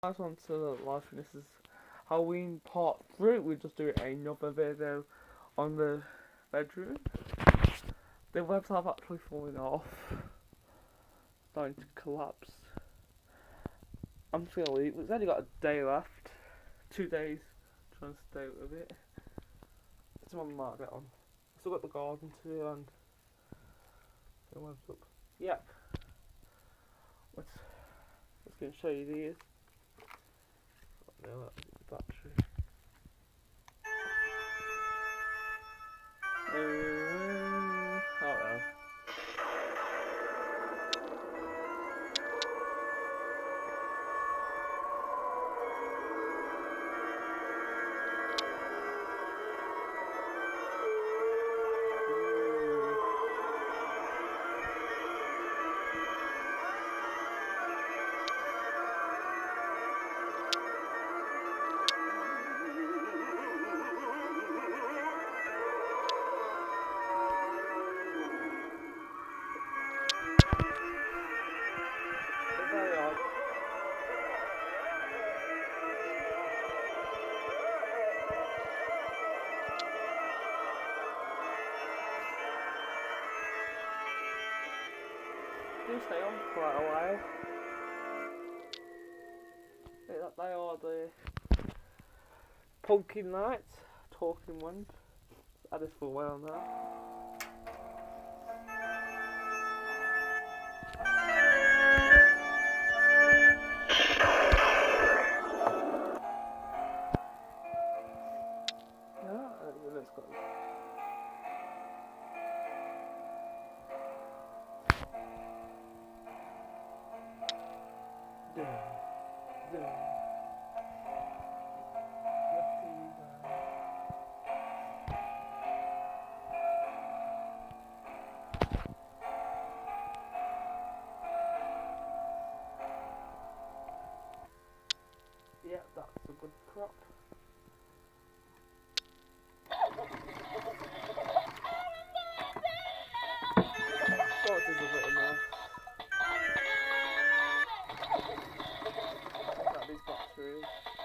Guys, on to the last one. This is Halloween part 3. We're just doing another video on the bedroom. The webs have actually fallen off, starting to collapse. I'm just gonna leave. We've only got a day left, 2 days, trying to stay with it. It's one might get on. I've still got the garden to do and the webs up. Yep. Let's go and show you these. No, that's the battery. Oh well. Do stay on for quite a while. They are the pumpkin lights, talking ones. Add this for a while now. Let's go. Yeah, that's a good prop. Sort is a bit of mess. Check out these batteries.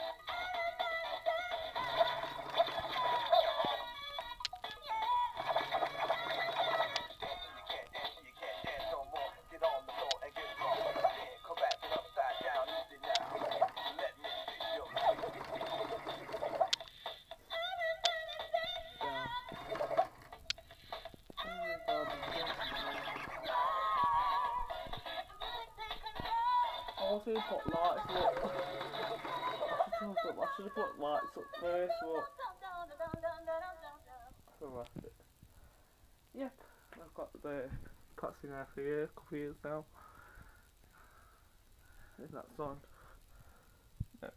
I also put lights up. I should have put lights up first, but I'll rest it. Yep, I've got the cuts in there for a couple of years now. Isn't that sound? Yep.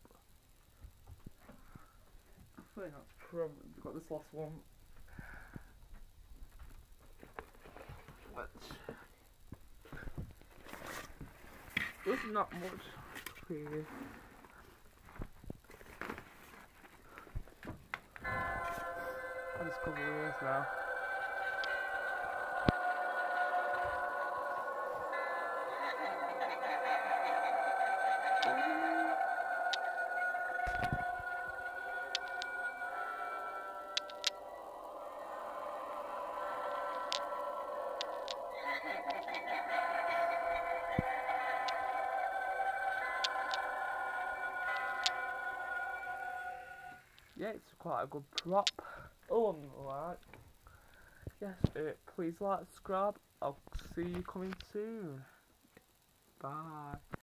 I think that's probably got this last one. There's not much here. I'm just covering this now. Yeah, it's quite a good prop. Oh, I'm alright. Yes, please like, subscribe. I'll see you coming soon. Bye.